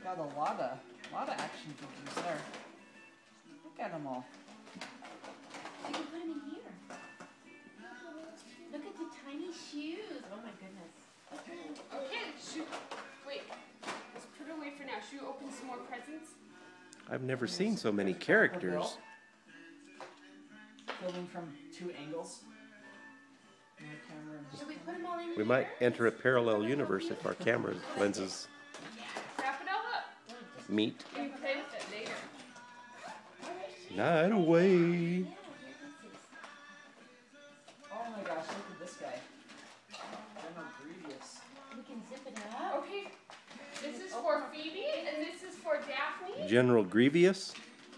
got a lot of action figures there. Look at them all. You can put them in here. Look at the tiny shoes. Oh my goodness. Okay, shoot. Wait. Let's put it away for now. Should we open some more presents? I've never seen so many characters. Filming from 2 angles. Should we put them all in We here? might enter a parallel universe if our camera lenses Wrap it all up. meet. We can play with it later. Night away. Oh my gosh, look at this guy. General Grievous. We can zip it up. Okay. This is for Phoebe, and this is for Daphne. General Grievous?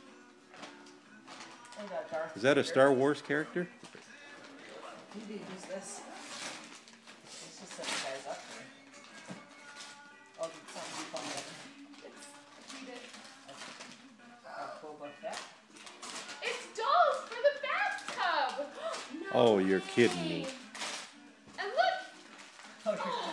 Look at Darth Is that a Vader. Star Wars character? Phoebe, who's this? Let's just set the guys up here. Oh, did something fun with I'll pull like that. It's dolls for the bathtub. Oh, you're kidding me. And look, Oh, you're kidding.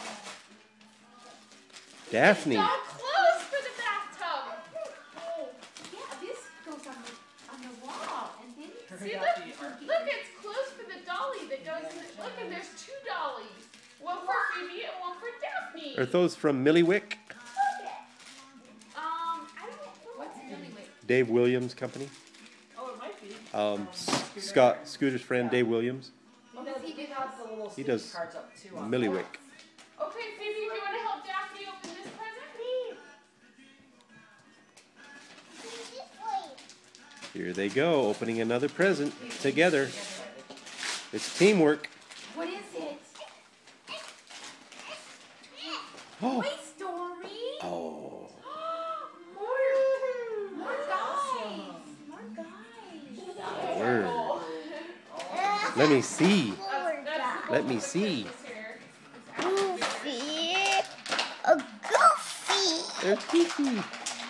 Daphne. doll clothes for the bathtub. Yeah, this goes on the wall, and then See, We got look, the arcade. look, it's clothes for the dolly that goes in. Look, and there's 2 dollies. One for Phoebe and one for Daphne. Are those from Milliwick? I don't know. what's really wait? Dave Williams Company? Oh, it might be. Scott, Scooter's friend, Dave Williams. Oh, no, he has the little He sticky does cards up too. On Milliwick. Okay, Phoebe, do you want to help Daphne open this present? Here they go, opening another present together. It's teamwork. What is it? Oh. Toy Story. Oh. More guys. More guys. Word. Let me see. That's Let me see. Goofy. A goofy. They're Goofy.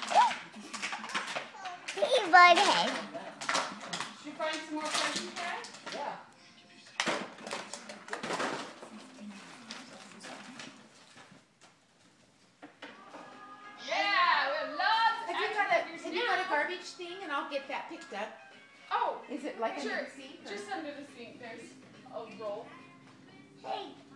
Hey, Butthead. Should you find some more presents, Dad? Yeah. Yeah, we have lots of action figures Have you now. got a garbage thing, and I'll get that picked up? Oh, Is it like sure. under the sink? or- Just under the sink, there's a roll. Hey,